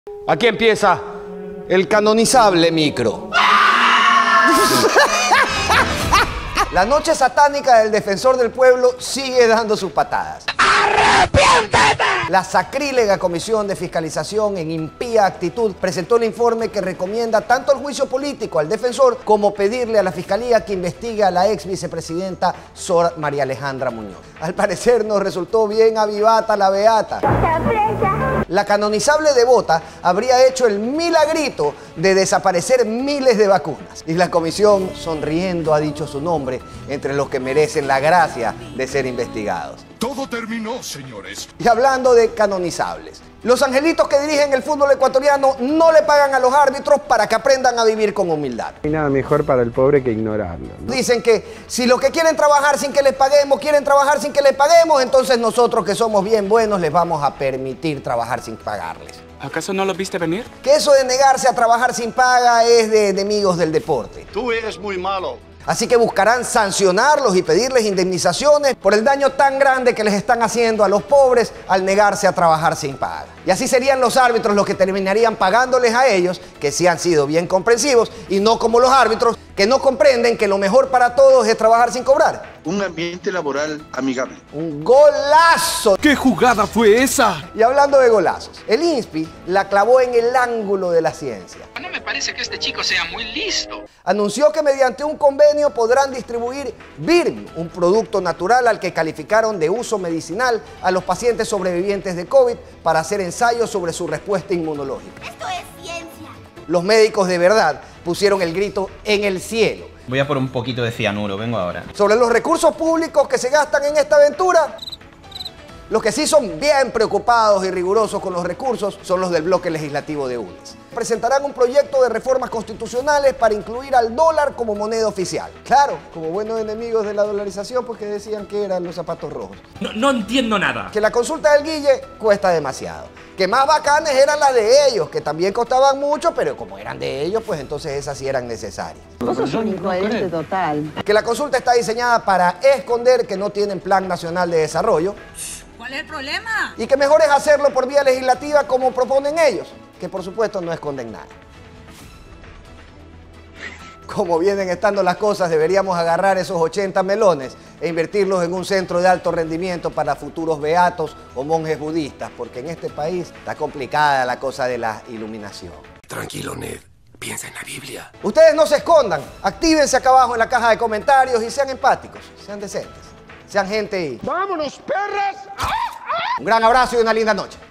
Aquí empieza el canonizable micro. La noche satánica del defensor del pueblo sigue dando sus patadas. ¡Arrepiéntete! La sacrílega Comisión de Fiscalización en impía actitud presentó el informe que recomienda tanto el juicio político al defensor como pedirle a la Fiscalía que investigue a la ex vicepresidenta Sor María Alejandra Muñoz. Al parecer nos resultó bien avivata la beata. La canonizable devota habría hecho el milagrito de desaparecer miles de vacunas. Y la comisión, sonriendo, ha dicho su nombre entre los que merecen la gracia de ser investigados. Todo terminó, señores. Y hablando de canonizables, los angelitos que dirigen el fútbol ecuatoriano no le pagan a los árbitros para que aprendan a vivir con humildad. No hay nada mejor para el pobre que ignorarlo, ¿no? Dicen que si los que quieren trabajar sin que les paguemos, quieren trabajar sin que les paguemos, entonces nosotros que somos bien buenos les vamos a permitir trabajar sin pagarles. ¿Acaso no lo viste venir? Que eso de negarse a trabajar sin paga es de enemigos del deporte. Tú eres muy malo. Así que buscarán sancionarlos y pedirles indemnizaciones por el daño tan grande que les están haciendo a los pobres al negarse a trabajar sin paga. Y así serían los árbitros los que terminarían pagándoles a ellos, que sí han sido bien comprensivos, y no como los árbitros que no comprenden que lo mejor para todos es trabajar sin cobrar. Un ambiente laboral amigable. ¡Un golazo! ¿Qué jugada fue esa? Y hablando de golazos, el INSPI la clavó en el ángulo de la ciencia. No me parece que este chico sea muy listo. Anunció que mediante un convenio podrán distribuir Birm, un producto natural al que calificaron de uso medicinal a los pacientes sobrevivientes de COVID para hacer ensayos sobre su respuesta inmunológica. Esto es ciencia. Los médicos de verdad pusieron el grito en el cielo. Voy a por un poquito de cianuro, vengo ahora. Sobre los recursos públicos que se gastan en esta aventura, los que sí son bien preocupados y rigurosos con los recursos son los del bloque legislativo de UNES. Presentarán un proyecto de reformas constitucionales para incluir al dólar como moneda oficial. Claro, como buenos enemigos de la dolarización, porque decían que eran los zapatos rojos. No entiendo nada. Que la consulta del Guille cuesta demasiado. Que más bacanes eran las de ellos, que también costaban mucho, pero como eran de ellos, pues entonces esas sí eran necesarias. Vos sos un incoherente total. Que la consulta está diseñada para esconder que no tienen Plan Nacional de Desarrollo. ¿Cuál es el problema? Y que mejor es hacerlo por vía legislativa como proponen ellos, que por supuesto no esconden nada. Como vienen estando las cosas, deberíamos agarrar esos 80 melones e invertirlos en un centro de alto rendimiento para futuros beatos o monjes budistas, porque en este país está complicada la cosa de la iluminación. Tranquilo, Ned. Piensa en la Biblia. Ustedes no se escondan, actívense acá abajo en la caja de comentarios y sean empáticos, sean decentes, sean gente y... ¡Vámonos, perras! Un gran abrazo y una linda noche.